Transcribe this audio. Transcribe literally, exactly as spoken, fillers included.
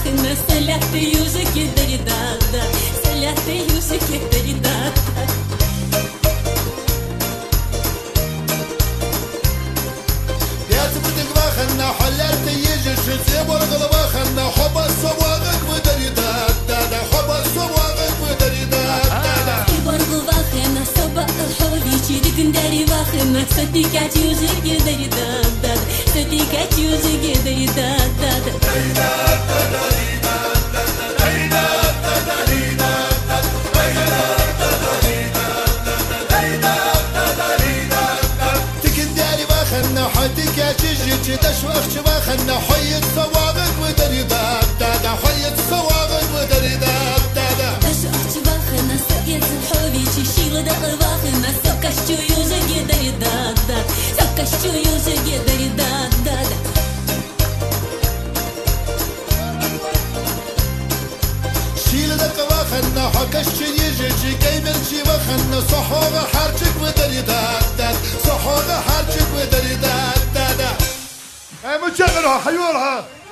واخنا سلحت يوزك يدري دادا سلحت يوزك يدري دادا يا تبدك واخنا حللت يجي شتيب ورغل واخنا حب الصواغك ودري دادا حب الصواغك ودري دادا ورغل واخنا صبا الحولي شيرك نداري واخنا صديقات يوزك يدري دادا صديقات يوزك يدري دادا حدك يا تجي تشوخ شواخنا حية صواغك ودري دادا حية صواغك ودري دادا تشوخ شواخنا سقيت الحولي تشيل دقواخنا سكش يوزك يدري دادا سكش يوزك يدري دادا شيل دقواخنا حكش يجي كيمل شواخنا صحوغ حرجك ودري دادا صحوغ حرجك ودري دادا مشغلها حيورها